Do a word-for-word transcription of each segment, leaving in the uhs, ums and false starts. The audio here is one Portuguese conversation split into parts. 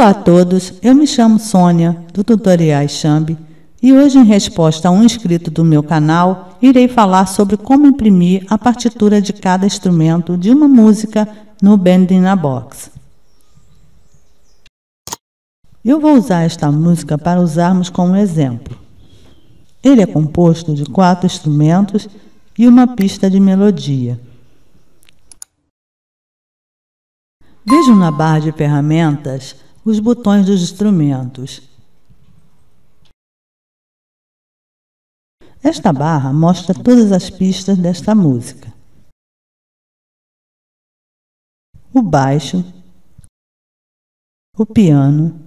Olá a todos, eu me chamo Sônia, do Tutoriais Xambi, e hoje, em resposta a um inscrito do meu canal, irei falar sobre como imprimir a partitura de cada instrumento de uma música no Band in a Box. Eu vou usar esta música para usarmos como exemplo. Ele é composto de quatro instrumentos e uma pista de melodia. Vejam na barra de ferramentas os botões dos instrumentos. Esta barra mostra todas as pistas desta música. O baixo, o piano,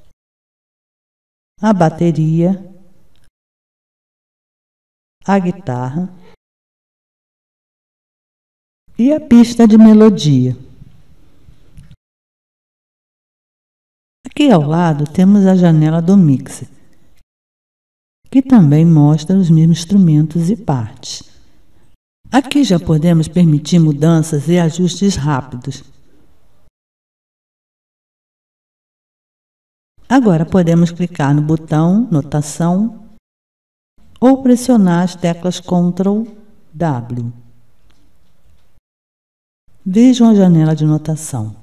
a bateria, a guitarra e a pista de melodia. Aqui ao lado temos a janela do mixer, que também mostra os mesmos instrumentos e partes. Aqui já podemos permitir mudanças e ajustes rápidos. Agora podemos clicar no botão Notação ou pressionar as teclas control W. Vejam a janela de notação.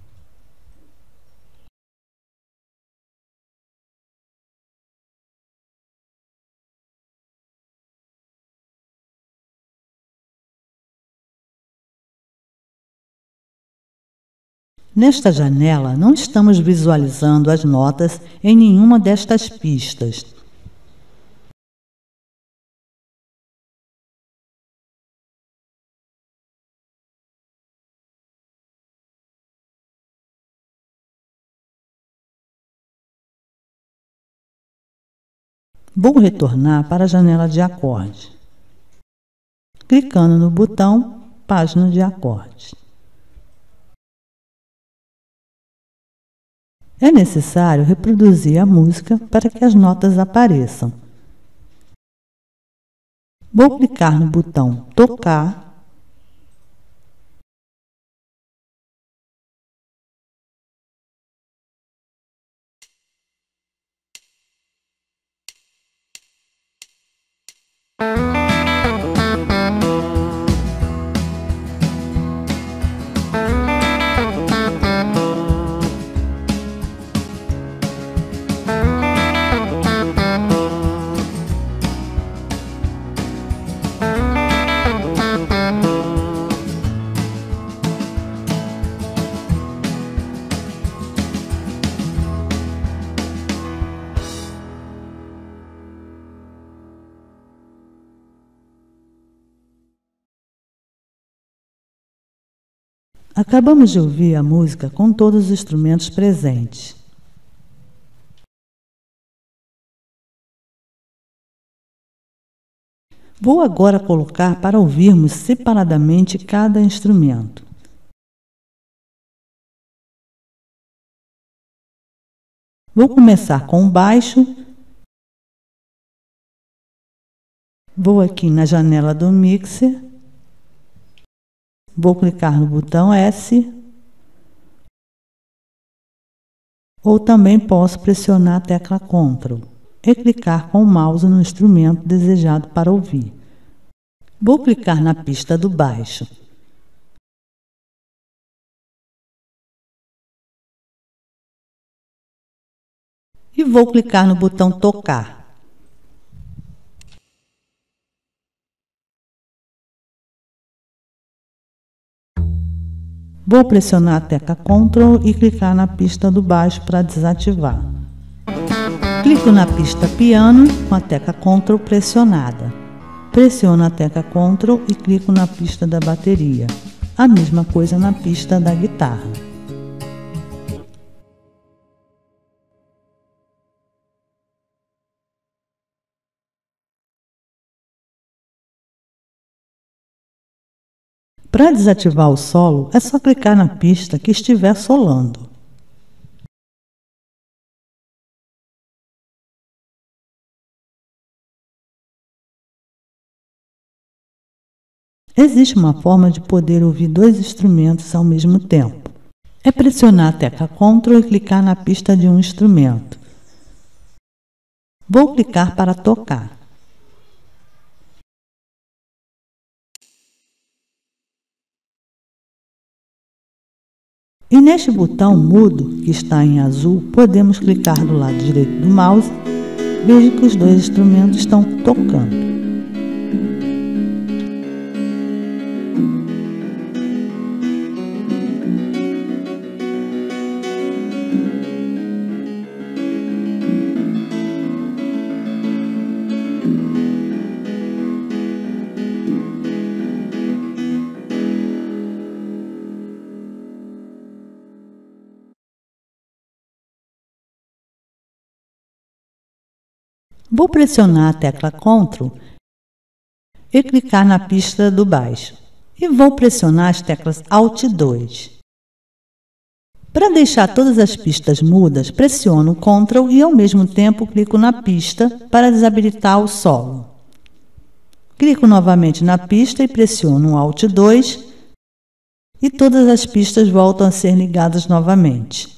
Nesta janela, não estamos visualizando as notas em nenhuma destas pistas. Vou retornar para a janela de acorde, clicando no botão Página de acordes. É necessário reproduzir a música para que as notas apareçam. Vou clicar no botão Tocar Acabamos de ouvir a música com todos os instrumentos presentes. Vou agora colocar para ouvirmos separadamente cada instrumento. Vou começar com o baixo. Vou aqui na janela do mixer. Vou clicar no botão S, ou também posso pressionar a tecla control e clicar com o mouse no instrumento desejado para ouvir. Vou clicar na pista do baixo. E vou clicar no botão Tocar. Vou pressionar a tecla control e clicar na pista do baixo para desativar. Clico na pista piano com a tecla control pressionada. Pressiono a tecla control e clico na pista da bateria. A mesma coisa na pista da guitarra. Para desativar o solo, é só clicar na pista que estiver solando. Existe uma forma de poder ouvir dois instrumentos ao mesmo tempo. é pressionar a tecla Ctrl e clicar na pista de um instrumento. Vou clicar para tocar. E neste botão mudo, que está em azul, podemos clicar do lado direito do mouse. Veja que os dois instrumentos estão tocando. Vou pressionar a tecla Ctrl e clicar na pista do baixo. E vou pressionar as teclas Alt dois. Para deixar todas as pistas mudas, pressiono o Ctrl e ao mesmo tempo clico na pista para desabilitar o solo. Clico novamente na pista e pressiono o Alt dois e todas as pistas voltam a ser ligadas novamente.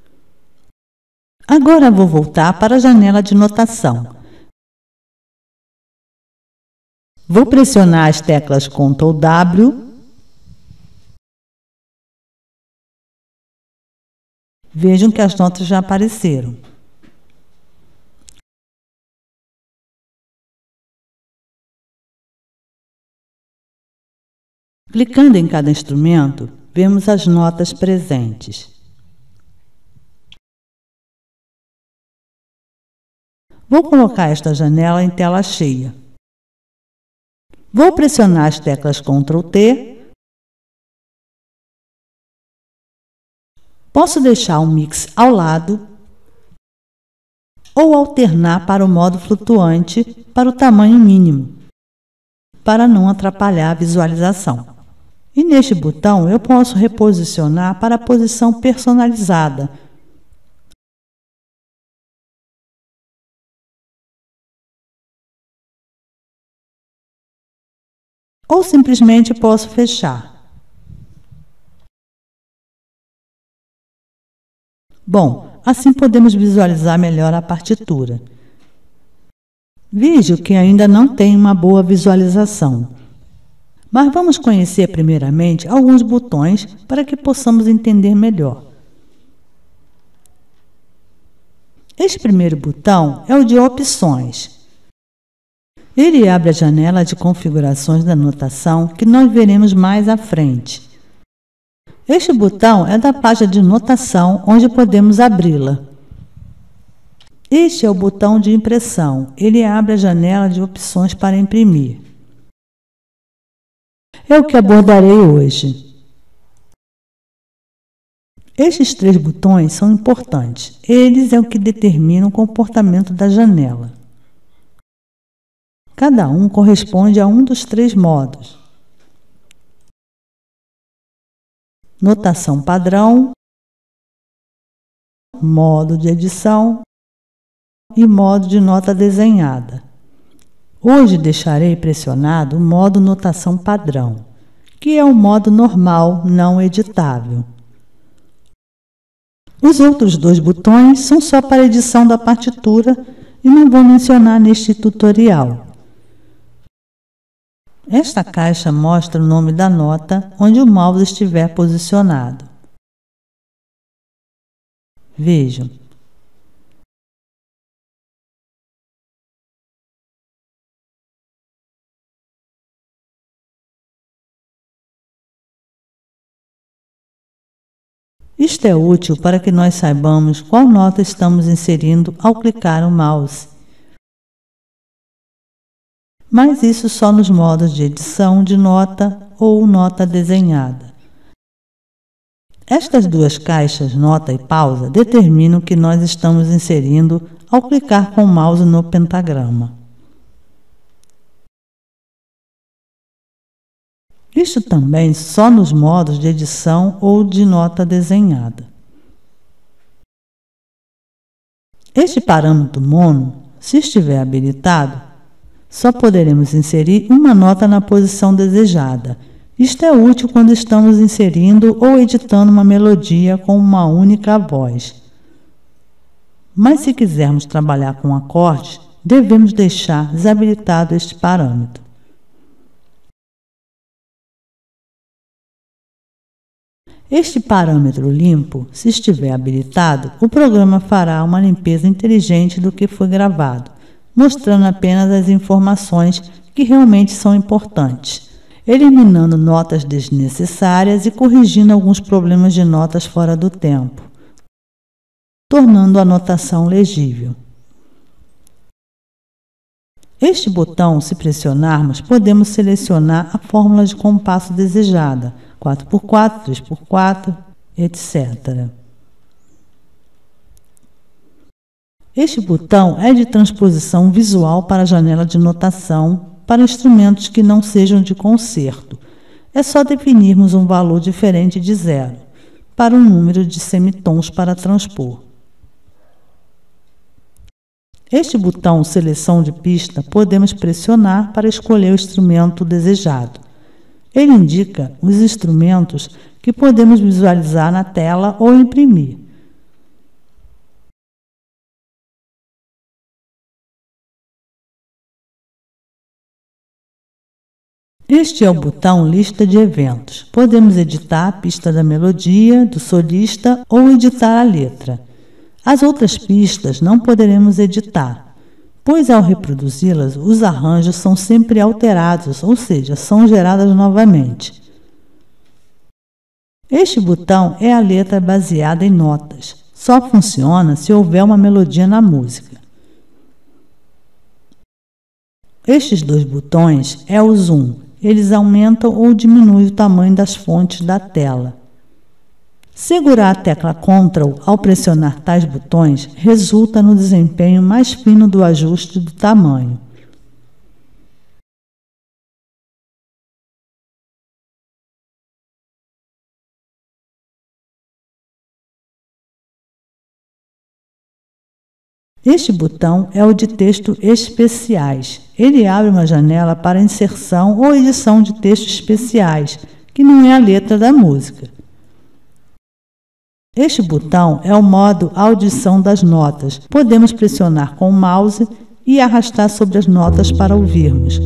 Agora vou voltar para a janela de notação. Vou pressionar as teclas Ctrl W Vejam que as notas já apareceram. Clicando em cada instrumento, vemos as notas presentes. Vou colocar esta janela em tela cheia. Vou pressionar as teclas Ctrl T. Posso deixar o mix ao lado ou alternar para o modo flutuante para o tamanho mínimo, para não atrapalhar a visualização. E neste botão eu posso reposicionar para a posição personalizada. Ou simplesmente posso fechar. Bom, assim podemos visualizar melhor a partitura. Vejo que ainda não tem uma boa visualização. Mas vamos conhecer primeiramente alguns botões para que possamos entender melhor. Este primeiro botão é o de opções. Ele abre a janela de configurações da notação que nós veremos mais à frente. Este botão é da página de notação, onde podemos abri-la. Este é o botão de impressão. Ele abre a janela de opções para imprimir. É o que abordarei hoje. Estes três botões são importantes. Eles é o que determinam o comportamento da janela. Cada um corresponde a um dos três modos. Notação padrão, modo de edição e modo de nota desenhada. Hoje deixarei pressionado o modo notação padrão, que é o modo normal, não editável. Os outros dois botões são só para edição da partitura e não vou mencionar neste tutorial. Esta caixa mostra o nome da nota onde o mouse estiver posicionado. Vejam. Isto é útil para que nós saibamos qual nota estamos inserindo ao clicar o mouse. Mas isso só nos modos de edição de nota ou nota desenhada. Estas duas caixas, nota e pausa, determinam o que nós estamos inserindo ao clicar com o mouse no pentagrama. Isto também só nos modos de edição ou de nota desenhada. Este parâmetro mono, se estiver habilitado, só poderemos inserir uma nota na posição desejada, Isto é útil quando estamos inserindo ou editando uma melodia com uma única voz. Mas se quisermos trabalhar com acordes, devemos deixar desabilitado este parâmetro. Este parâmetro limpo, se estiver habilitado, o programa fará uma limpeza inteligente do que foi gravado, mostrando apenas as informações que realmente são importantes, eliminando notas desnecessárias e corrigindo alguns problemas de notas fora do tempo, tornando a notação legível. Este botão, se pressionarmos, podemos selecionar a fórmula de compasso desejada, quatro por quatro, três por quatro, etcétera. Este botão é de transposição visual para a janela de notação para instrumentos que não sejam de concerto. É só definirmos um valor diferente de zero, para um número de semitons para transpor. Este botão Seleção de pista podemos pressionar para escolher o instrumento desejado. Ele indica os instrumentos que podemos visualizar na tela ou imprimir. Este é o botão Lista de eventos. Podemos editar a pista da melodia, do solista ou editar a letra. As outras pistas não poderemos editar, pois ao reproduzi-las, os arranjos são sempre alterados, ou seja, são geradas novamente. Este botão é a letra baseada em notas. Só funciona se houver uma melodia na música. Estes dois botões é o zoom. Eles aumentam ou diminuem o tamanho das fontes da tela. Segurar a tecla Ctrl ao pressionar tais botões resulta no desempenho mais fino do ajuste do tamanho. Este botão é o de texto especiais. Ele abre uma janela para inserção ou edição de textos especiais, que não é a letra da música. Este botão é o modo audição das notas. Podemos pressionar com o mouse e arrastar sobre as notas para ouvirmos.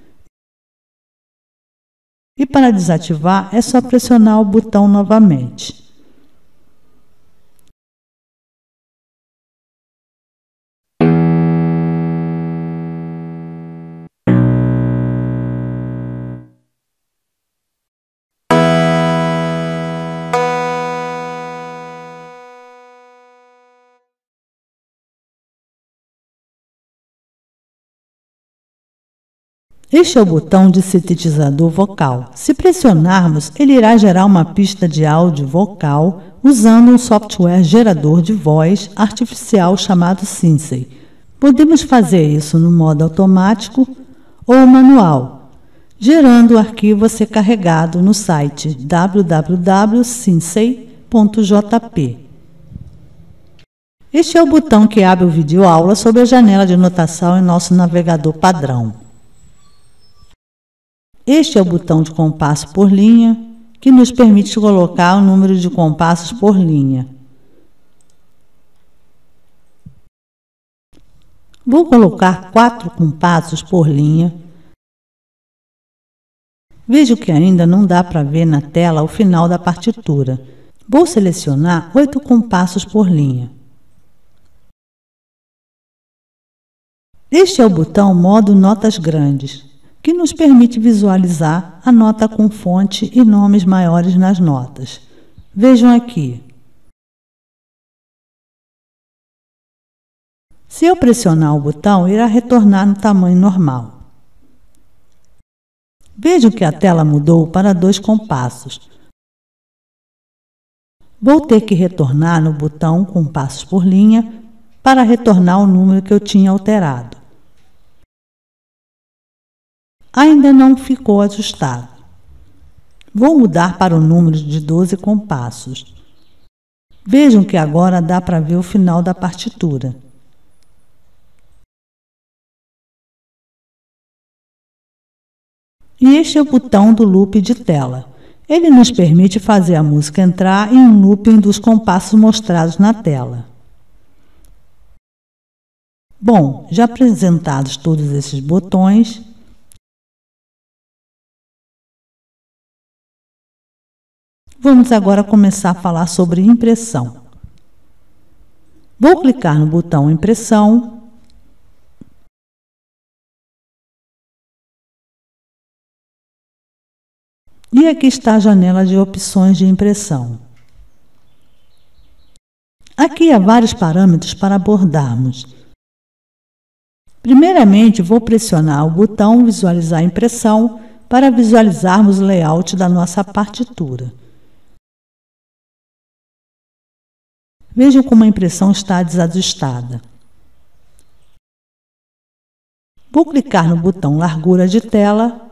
E para desativar, é só pressionar o botão novamente. Este é o botão de sintetizador vocal. Se pressionarmos, ele irá gerar uma pista de áudio vocal usando um software gerador de voz artificial chamado Synsei. Podemos fazer isso no modo automático ou manual, gerando o arquivo a ser carregado no site w w w ponto synsei ponto j p. Este é o botão que abre o vídeo aula sobre a janela de notação em nosso navegador padrão. Este é o botão de compasso por linha, que nos permite colocar o número de compassos por linha. Vou colocar quatro compassos por linha. Vejo que ainda não dá para ver na tela o final da partitura. Vou selecionar oito compassos por linha. Este é o botão modo notas grandes, que nos permite visualizar a nota com fonte e nomes maiores nas notas. Vejam aqui. Se eu pressionar o botão, irá retornar no tamanho normal. Vejam que a tela mudou para dois compassos. Vou ter que retornar no botão compassos por linha para retornar o número que eu tinha alterado. Ainda não ficou ajustado. Vou mudar para o número de doze compassos. Vejam que agora dá para ver o final da partitura. E este é o botão do loop de tela. Ele nos permite fazer a música entrar em um looping dos compassos mostrados na tela. Bom, já apresentados todos esses botões, vamos agora começar a falar sobre impressão. Vou clicar no botão Impressão. E aqui está a janela de opções de impressão. Aqui há vários parâmetros para abordarmos. Primeiramente, vou pressionar o botão Visualizar a impressão para visualizarmos o layout da nossa partitura. Vejam como a impressão está desajustada. Vou clicar no botão Largura de tela.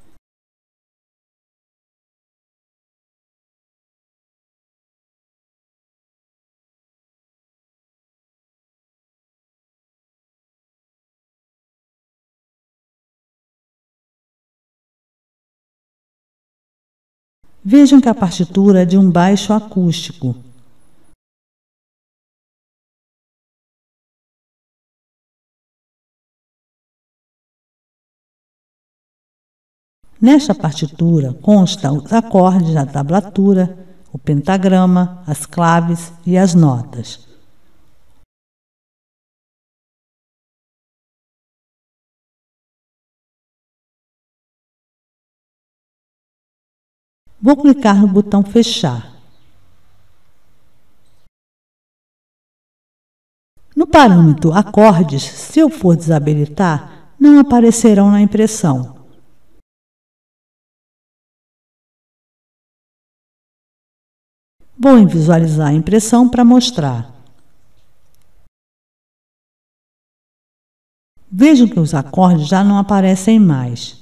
Vejam que a partitura é de um baixo acústico. Nesta partitura constam os acordes da tablatura, o pentagrama, as claves e as notas. Vou clicar no botão Fechar. No parâmetro Acordes, se eu for desabilitar, não aparecerão na impressão. Vou em Visualizar a impressão para mostrar. Vejam que os acordes já não aparecem mais.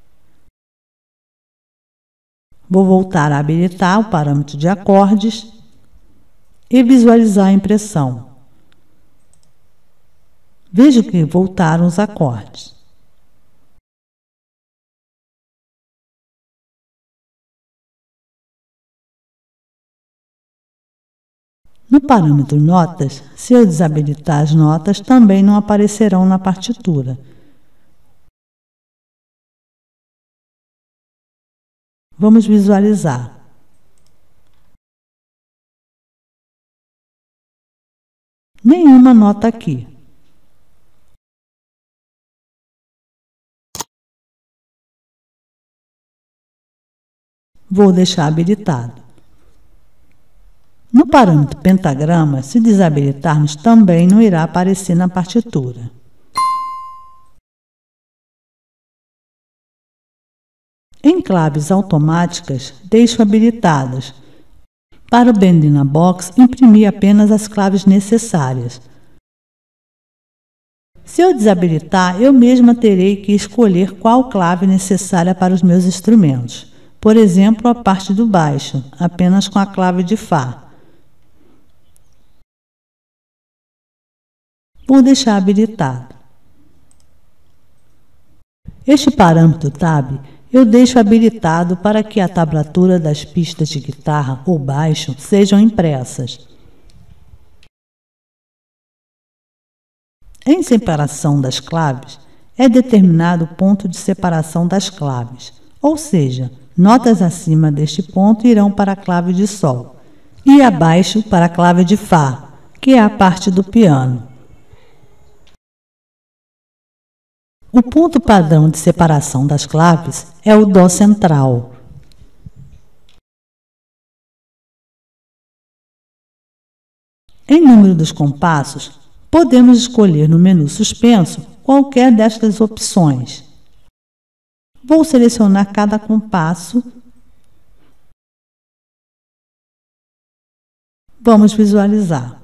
Vou voltar a habilitar o parâmetro de acordes e visualizar a impressão. Veja que voltaram os acordes. No parâmetro Notas, se eu desabilitar as notas, também não aparecerão na partitura. Vamos visualizar. Nenhuma nota aqui. Vou deixar habilitado. No parâmetro pentagrama, se desabilitarmos, também não irá aparecer na partitura. Em claves automáticas, deixo habilitadas. Para o Bending na Box, imprimi apenas as claves necessárias. Se eu desabilitar, eu mesma terei que escolher qual clave necessária para os meus instrumentos. Por exemplo, a parte do baixo, apenas com a clave de Fá. Vou deixar habilitado. Este parâmetro Tab eu deixo habilitado para que a tablatura das pistas de guitarra ou baixo sejam impressas. Em separação das claves, é determinado o ponto de separação das claves, ou seja, notas acima deste ponto irão para a clave de Sol e abaixo para a clave de Fá, que é a parte do piano. O ponto padrão de separação das claves é o Dó central. Em número dos compassos, podemos escolher no menu suspenso qualquer destas opções. Vou selecionar cada compasso. Vamos visualizar.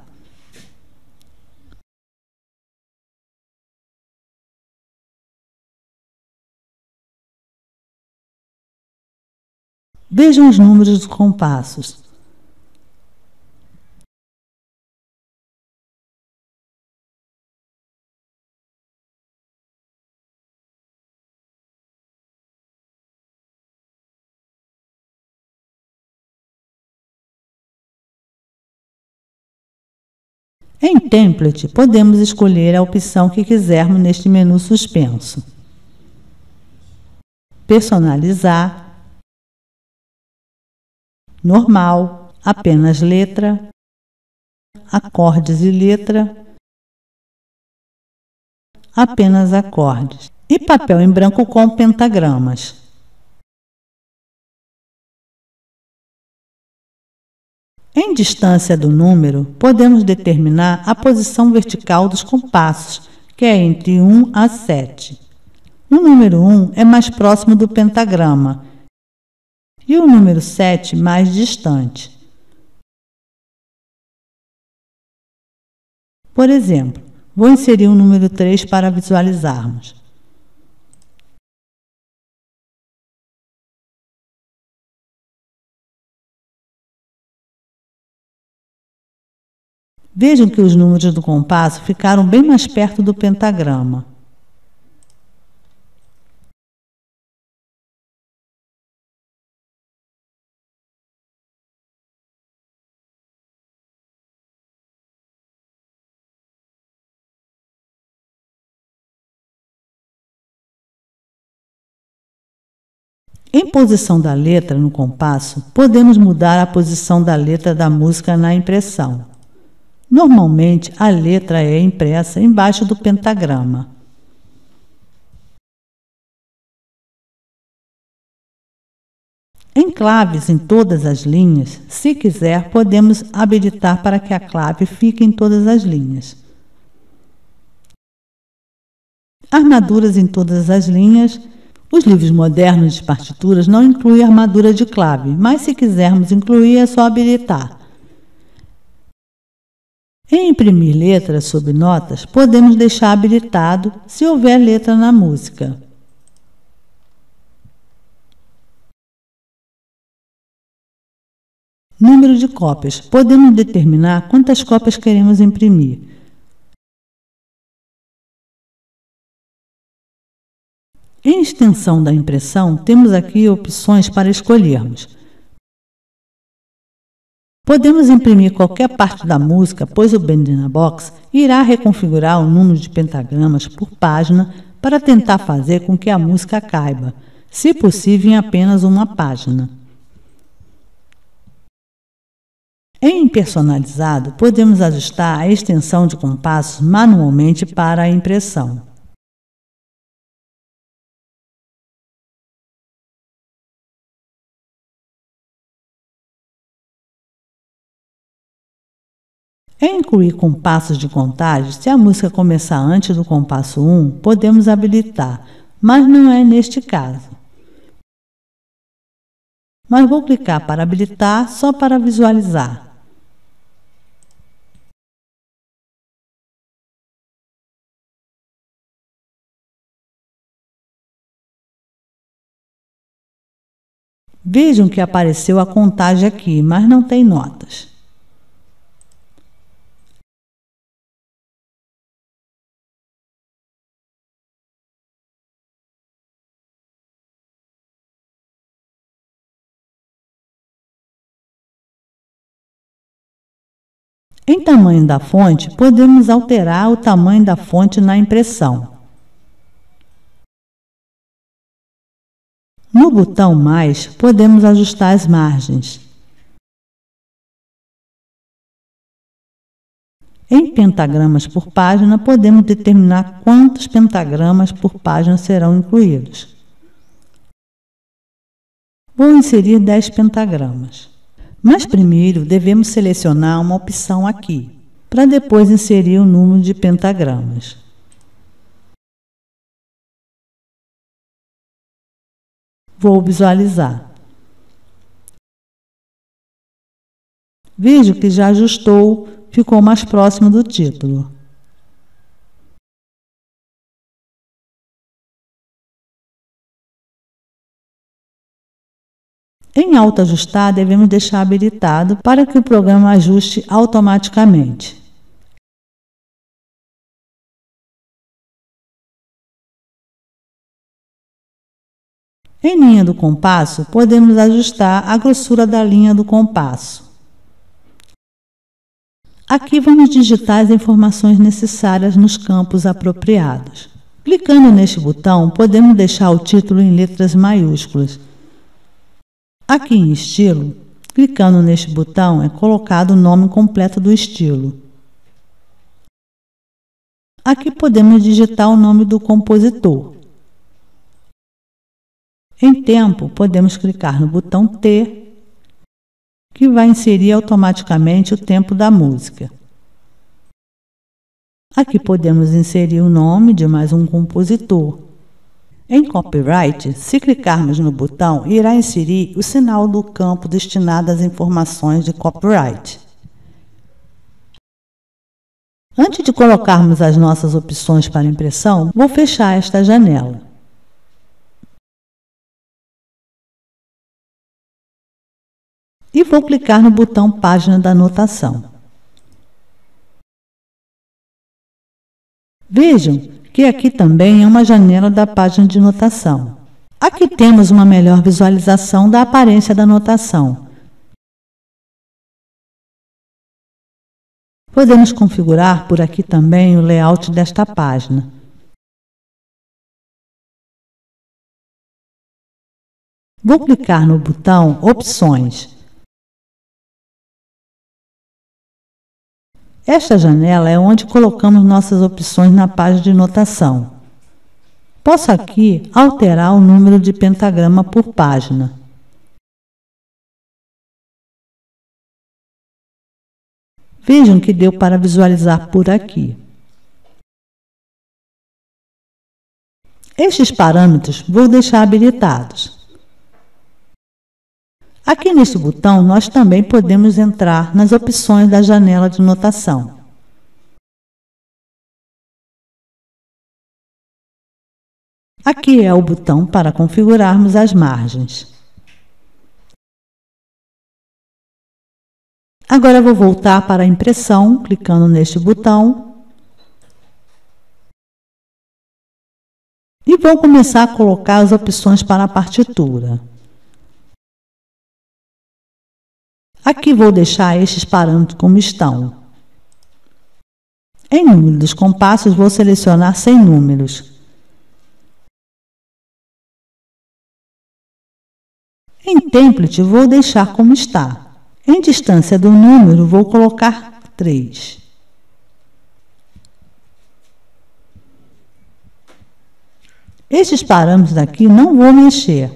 Vejam os números dos compassos. Em Template, podemos escolher a opção que quisermos neste menu suspenso. Personalizar, normal, apenas letra, acordes e letra, apenas acordes e papel em branco com pentagramas. Em distância do número, podemos determinar a posição vertical dos compassos, que é entre um a sete. O número um é mais próximo do pentagrama e o número sete mais distante. Por exemplo, vou inserir o número três para visualizarmos. Vejam que os números do compasso ficaram bem mais perto do pentagrama. Em posição da letra no compasso, podemos mudar a posição da letra da música na impressão. Normalmente, a letra é impressa embaixo do pentagrama. Enclaves em todas as linhas, se quiser, podemos habilitar para que a clave fique em todas as linhas. Armaduras em todas as linhas. Os livros modernos de partituras não incluem armadura de clave, mas se quisermos incluir, é só habilitar. Em imprimir letras sob notas, podemos deixar habilitado se houver letra na música. Número de cópias. Podemos determinar quantas cópias queremos imprimir. Em extensão da impressão, temos aqui opções para escolhermos. Podemos imprimir qualquer parte da música, pois o Bandana Box irá reconfigurar o número de pentagramas por página para tentar fazer com que a música caiba, se possível, em apenas uma página. Em personalizado, podemos ajustar a extensão de compassos manualmente para a impressão. Em incluir compassos de contagem, se a música começar antes do compasso um, podemos habilitar, mas não é neste caso. Mas vou clicar para habilitar só para visualizar. Vejam que apareceu a contagem aqui, mas não tem notas. Em tamanho da fonte, podemos alterar o tamanho da fonte na impressão. No botão Mais, podemos ajustar as margens. Em pentagramas por página, podemos determinar quantos pentagramas por página serão incluídos. Vou inserir dez pentagramas. Mas primeiro devemos selecionar uma opção aqui, para depois inserir o número de pentagramas. Vou visualizar. Vejo que já ajustou, ficou mais próximo do título. Em autoajustar, devemos deixar habilitado para que o programa ajuste automaticamente. Em linha do compasso, podemos ajustar a grossura da linha do compasso. Aqui vamos digitar as informações necessárias nos campos apropriados. Clicando neste botão, podemos deixar o título em letras maiúsculas. Aqui em Estilo, clicando neste botão, é colocado o nome completo do estilo. Aqui podemos digitar o nome do compositor. Em tempo, podemos clicar no botão T, que vai inserir automaticamente o tempo da música. Aqui podemos inserir o nome de mais um compositor. Em Copyright, se clicarmos no botão, irá inserir o sinal do campo destinado às informações de copyright. Antes de colocarmos as nossas opções para impressão, vou fechar esta janela. E vou clicar no botão Página da Notação. Vejam que aqui também é uma janela da página de notação. Aqui temos uma melhor visualização da aparência da notação. Podemos configurar por aqui também o layout desta página. Vou clicar no botão Opções. Esta janela é onde colocamos nossas opções na página de notação. Posso aqui alterar o número de pentagrama por página. Vejam que deu para visualizar por aqui. Estes parâmetros vou deixar habilitados. Aqui neste botão, nós também podemos entrar nas opções da janela de notação. Aqui é o botão para configurarmos as margens. Agora vou voltar para a impressão, clicando neste botão. E vou começar a colocar as opções para a partitura. Aqui vou deixar estes parâmetros como estão. Em número dos compassos, vou selecionar cem números. Em template, vou deixar como está. Em distância do número, vou colocar três. Estes parâmetros aqui não vou mexer.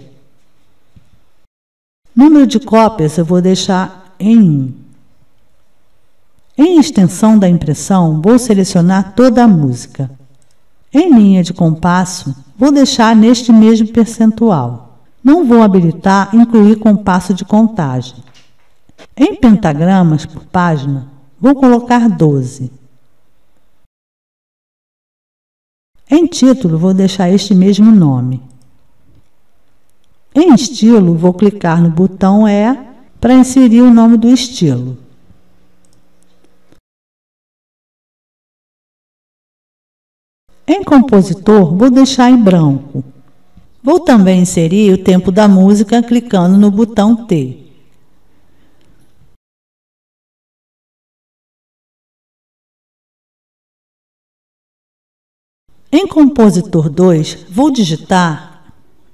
Número de cópias eu vou deixar em um. Em extensão da impressão, vou selecionar toda a música. Em linha de compasso, vou deixar neste mesmo percentual. Não vou habilitar incluir compasso de contagem. Em pentagramas por página, vou colocar doze. Em título, vou deixar este mesmo nome. Em estilo, vou clicar no botão E para inserir o nome do estilo. Em compositor, vou deixar em branco. Vou também inserir o tempo da música clicando no botão T. Em compositor dois, vou digitar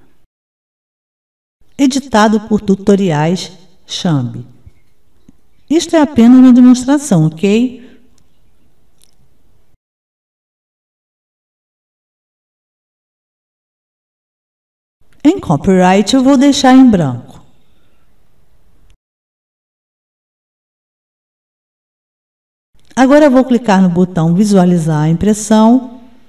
editado por tutoriais Xambi. Isto é apenas uma demonstração, ok? Em Copyright, eu vou deixar em branco. Agora eu vou clicar no botão Visualizar a impressão.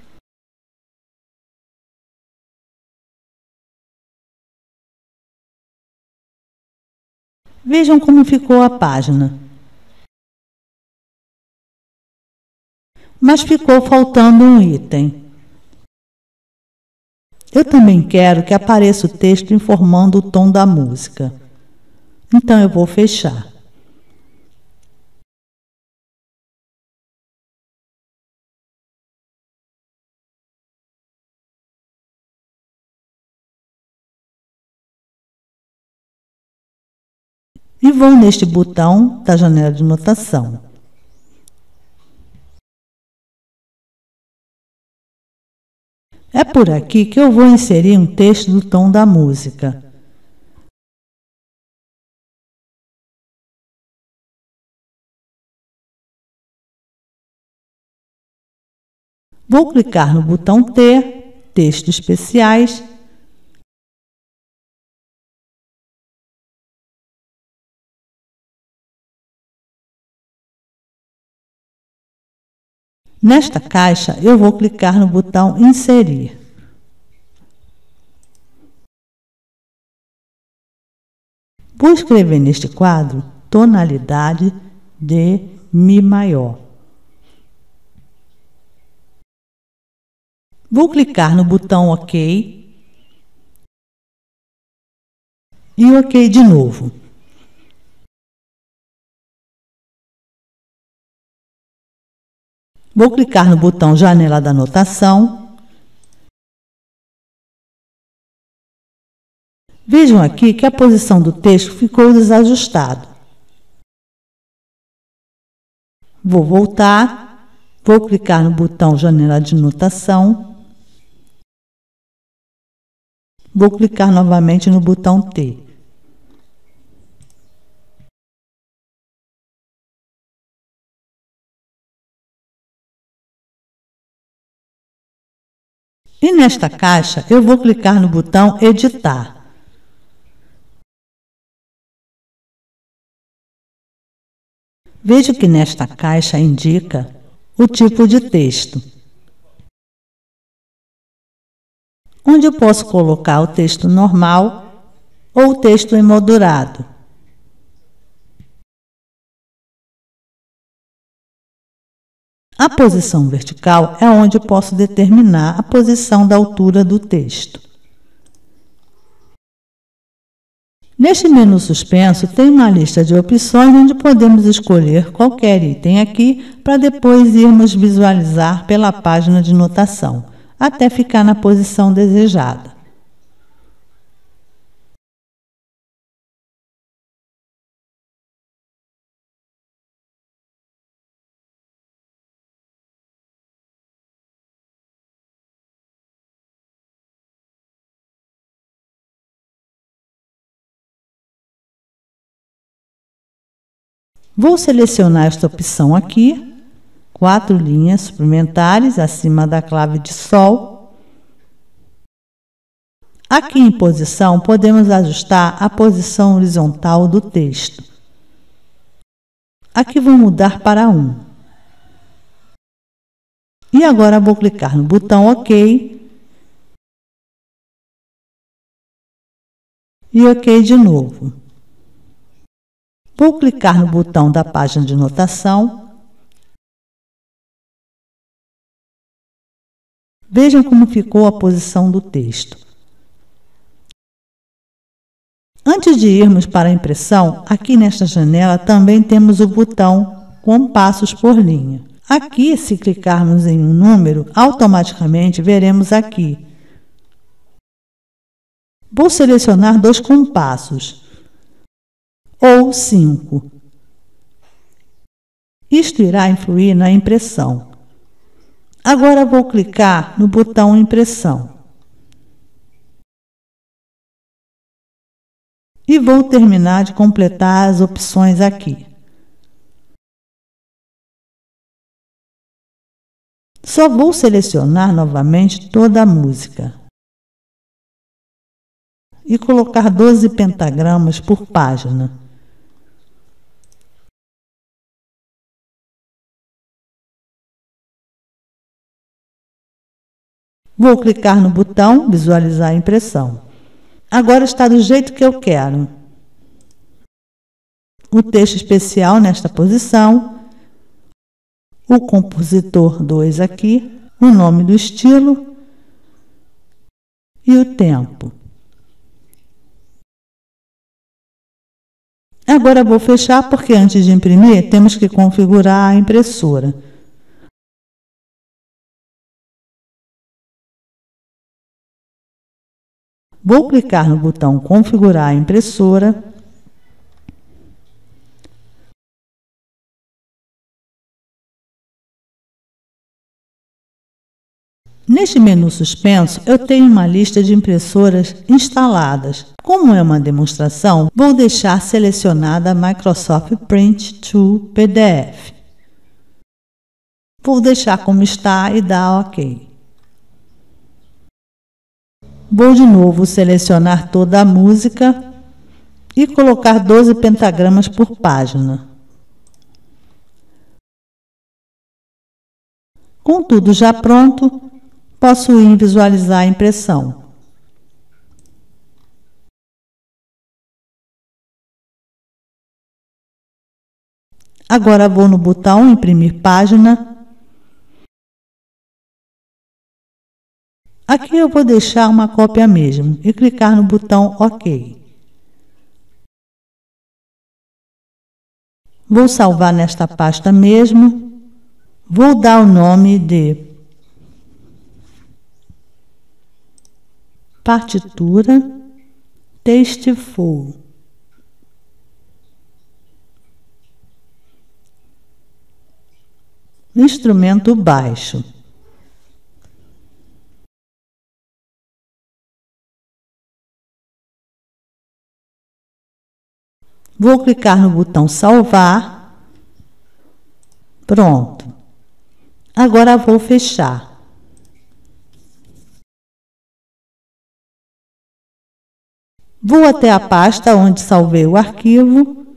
Vejam como ficou a página. Mas ficou faltando um item. Eu também quero que apareça o texto informando o tom da música. Então eu vou fechar. E vou neste botão da janela de notação. É por aqui que eu vou inserir um texto do tom da música. Vou clicar no botão T, Texto Especiais. Nesta caixa, eu vou clicar no botão Inserir. Vou escrever neste quadro tonalidade de Mi maior. Vou clicar no botão OK e OK de novo. Vou clicar no botão Janela da Notação. Vejam aqui que a posição do texto ficou desajustada. Vou voltar, vou clicar no botão Janela de Notação. Vou clicar novamente no botão T. E nesta caixa, eu vou clicar no botão Editar. Veja que nesta caixa indica o tipo de texto, onde eu posso colocar o texto normal ou o texto emoldurado. A posição vertical é onde eu posso determinar a posição da altura do texto. Neste menu suspenso tem uma lista de opções onde podemos escolher qualquer item aqui para depois irmos visualizar pela página de notação, até ficar na posição desejada. Vou selecionar esta opção aqui, quatro linhas suplementares acima da clave de Sol. Aqui em posição, podemos ajustar a posição horizontal do texto. Aqui vou mudar para um. E agora vou clicar no botão OK. E OK de novo. Vou clicar no botão da página de notação. Vejam como ficou a posição do texto. Antes de irmos para a impressão, aqui nesta janela também temos o botão Compassos por linha. Aqui, se clicarmos em um número, automaticamente veremos aqui. Vou selecionar dois compassos, ou cinco. Isto irá influir na impressão. Agora vou clicar no botão Impressão. E vou terminar de completar as opções aqui. Só vou selecionar novamente toda a música. E colocar doze pentagramas por página. Vou clicar no botão Visualizar a impressão. Agora está do jeito que eu quero. O texto especial nesta posição, o compositor dois aqui, o nome do estilo e o tempo. Agora vou fechar porque antes de imprimir temos que configurar a impressora. Vou clicar no botão Configurar a impressora. Neste menu suspenso, eu tenho uma lista de impressoras instaladas. Como é uma demonstração, vou deixar selecionada a Microsoft Print to P D F. Vou deixar como está e dar OK. Vou de novo selecionar toda a música e colocar doze pentagramas por página. Com tudo já pronto, posso ir visualizar a impressão. Agora vou no botão Imprimir página. Aqui eu vou deixar uma cópia mesmo e clicar no botão OK. Vou salvar nesta pasta mesmo. Vou dar o nome de partitura Tasteful. Instrumento baixo. Vou clicar no botão salvar. Pronto. Agora vou fechar. Vou até a pasta onde salvei o arquivo.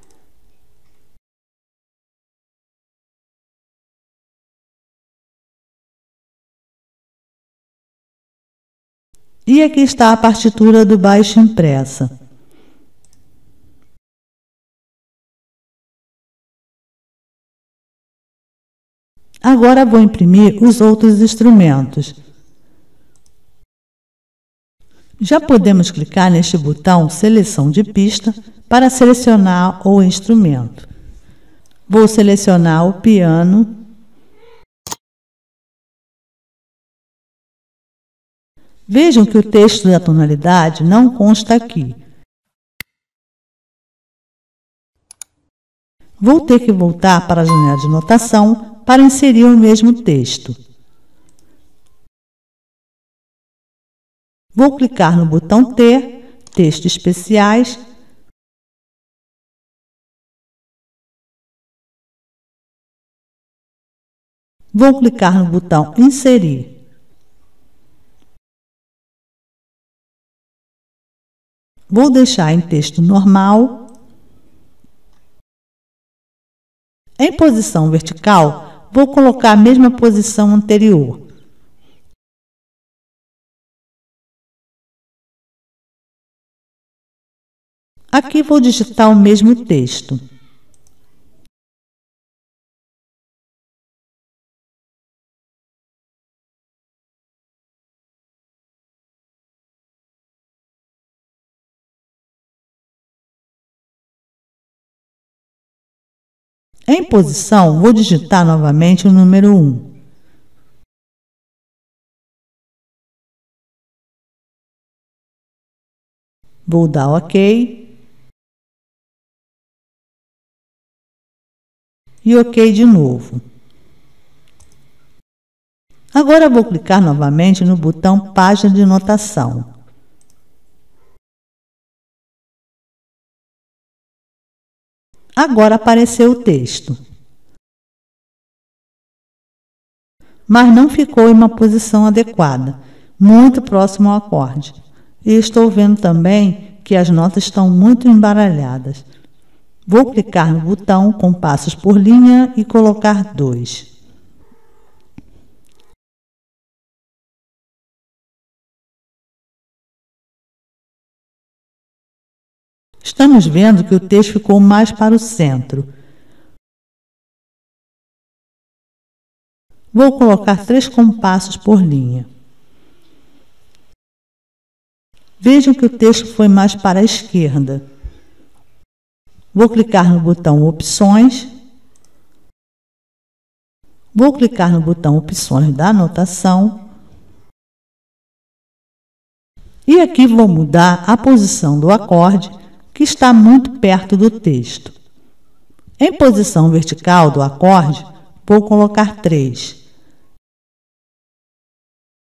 E aqui está a partitura do baixo impressa. Agora vou imprimir os outros instrumentos. Já podemos clicar neste botão Seleção de pista para selecionar o instrumento. Vou selecionar o piano. Vejam que o texto da tonalidade não consta aqui. Vou ter que voltar para a janela de notação para inserir o mesmo texto. Vou clicar no botão T, Texto Especiais. Vou clicar no botão Inserir. Vou deixar em texto normal. Em posição vertical, vou colocar a mesma posição anterior. Aqui vou digitar o mesmo texto. Em posição, vou digitar novamente o número um. Vou dar OK. E OK de novo. Agora vou clicar novamente no botão Página de notação. Agora apareceu o texto. Mas não ficou em uma posição adequada, muito próximo ao acorde. E estou vendo também que as notas estão muito embaralhadas. Vou clicar no botão Compassos por linha e colocar dois. Estamos vendo que o texto ficou mais para o centro. Vou colocar três compassos por linha. Vejam que o texto foi mais para a esquerda. Vou clicar no botão Opções. Vou clicar no botão Opções da notação. E aqui vou mudar a posição do acorde, que está muito perto do texto. Em posição vertical do acorde, vou colocar três.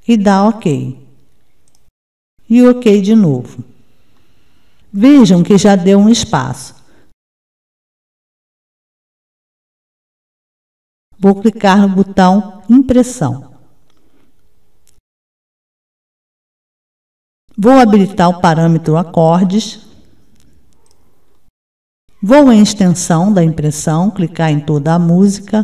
e dá OK. E OK de novo. Vejam que já deu um espaço. Vou clicar no botão Impressão. Vou habilitar o parâmetro Acordes. Vou em Extensão da impressão, clicar em toda a música.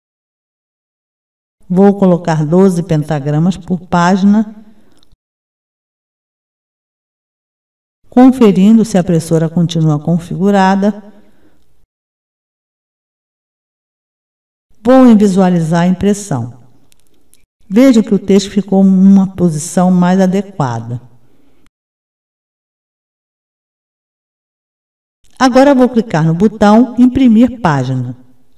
Vou colocar doze pentagramas por página, conferindo se a impressora continua configurada. Vou em Visualizar a impressão. Vejo que o texto ficou em uma posição mais adequada. Agora vou clicar no botão Imprimir página.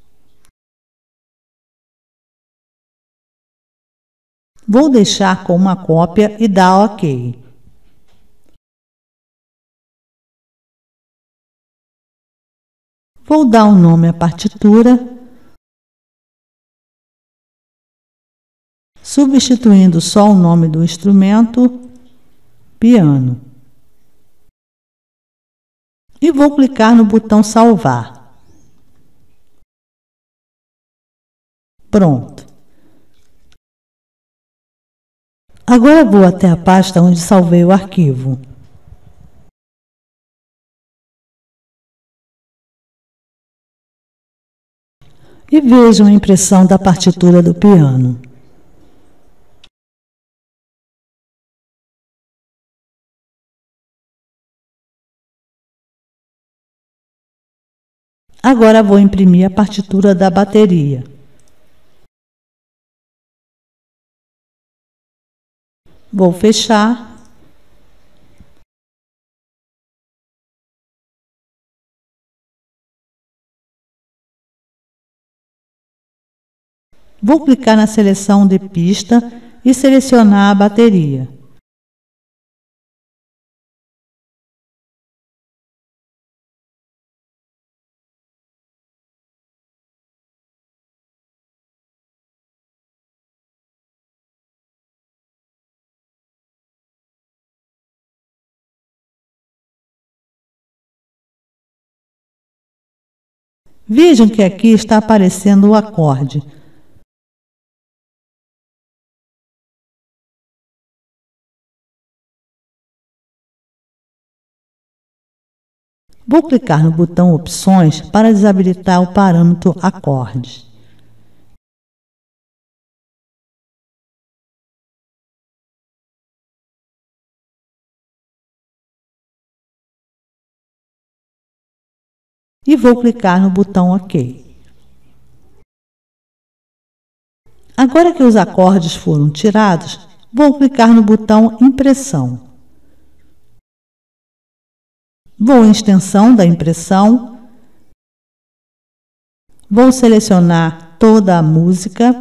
Vou deixar com uma cópia e dar OK. Vou dar um nome à partitura, substituindo só o nome do instrumento, piano. E vou clicar no botão Salvar. Pronto. Agora vou até a pasta onde salvei o arquivo. E vejo a impressão da partitura do piano. Agora vou imprimir a partitura da bateria. Vou fechar. Vou clicar na seleção de pista e selecionar a bateria. Vejam que aqui está aparecendo o acorde. Vou clicar no botão Opções para desabilitar o parâmetro Acordes. E vou clicar no botão OK. Agora que os acordes foram tirados, vou clicar no botão Impressão. Vou em Extensão da impressão. Vou selecionar toda a música.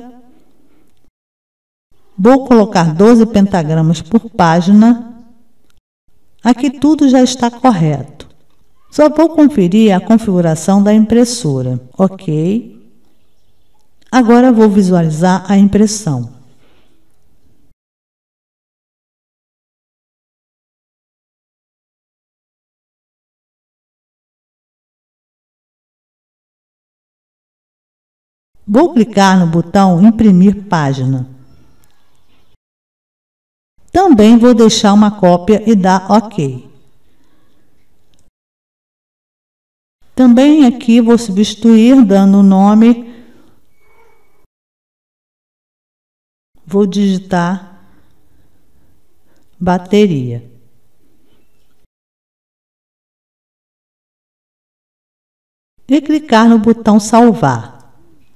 Vou colocar doze pentagramas por página. Aqui tudo já está correto. Só vou conferir a configuração da impressora. OK. Agora vou visualizar a impressão. Vou clicar no botão Imprimir página. Também vou deixar uma cópia e dar OK. Também aqui vou substituir dando o nome. Vou digitar bateria. E clicar no botão Salvar.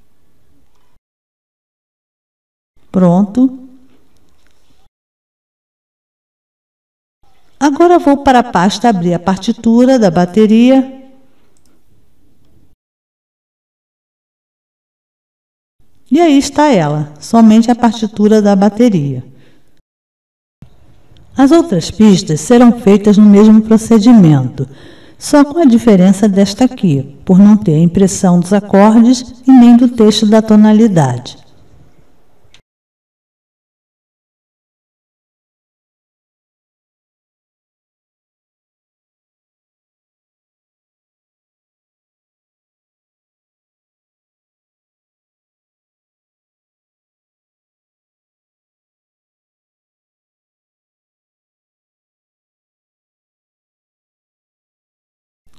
Pronto. Agora vou para a pasta abrir a partitura da bateria. E aí está ela, somente a partitura da bateria. As outras pistas serão feitas no mesmo procedimento, só com a diferença desta aqui, por não ter a impressão dos acordes e nem do texto da tonalidade.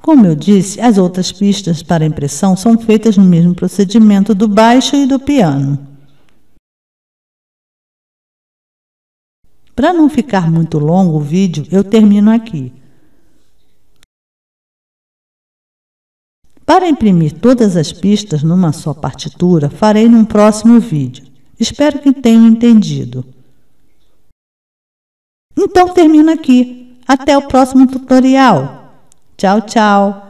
Como eu disse, as outras pistas para impressão são feitas no mesmo procedimento do baixo e do piano. Para não ficar muito longo o vídeo, eu termino aqui. Para imprimir todas as pistas numa só partitura, farei num próximo vídeo. Espero que tenham entendido. Então termino aqui. Até o próximo tutorial. Tchau, tchau!